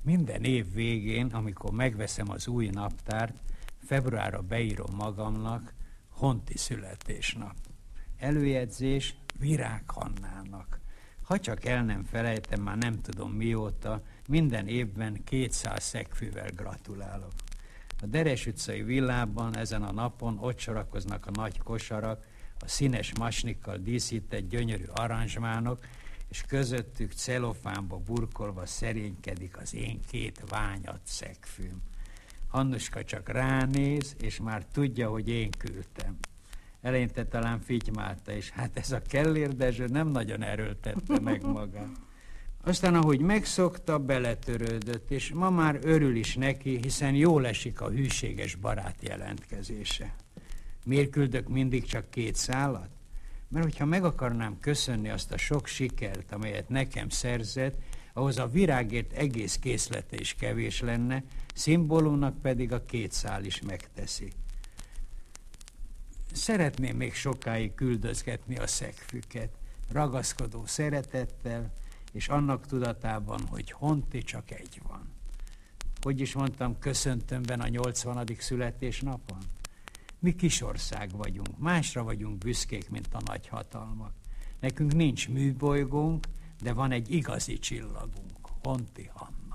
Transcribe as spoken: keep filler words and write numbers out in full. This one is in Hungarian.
Minden év végén, amikor megveszem az új naptárt, februárra beírom magamnak Honti születésnap. Előjegyzés Virág Hannának. Ha csak el nem felejtem, már nem tudom mióta, minden évben kétszáz szegfűvel gratulálok. A Deres utcai villában ezen a napon ott sorakoznak a nagy kosarak, a színes masnikkal díszített gyönyörű aranzsmánok, és közöttük celofánba burkolva szerénykedik az én két ványat szegfűm. Annuska csak ránéz, és már tudja, hogy én küldtem. Eleinte talán fitymálta, és hát ez a Kellér Dezső nem nagyon erőltette meg magát. Aztán, ahogy megszokta, beletörődött, és ma már örül is neki, hiszen jól esik a hűséges barát jelentkezése. Miért küldök mindig csak két szálat? Mert hogyha meg akarnám köszönni azt a sok sikert, amelyet nekem szerzett, ahhoz a virágért egész készlete is kevés lenne, szimbólumnak pedig a két szál is megteszi. Szeretném még sokáig küldözgetni a szegfűket, ragaszkodó szeretettel, és annak tudatában, hogy Honti csak egy van. Hogy is mondtam köszöntömben a nyolcvanadik születésnapon? Mi kisország vagyunk, másra vagyunk büszkék, mint a nagyhatalmak. Nekünk nincs műbolygónk, de van egy igazi csillagunk, Honti Hanna.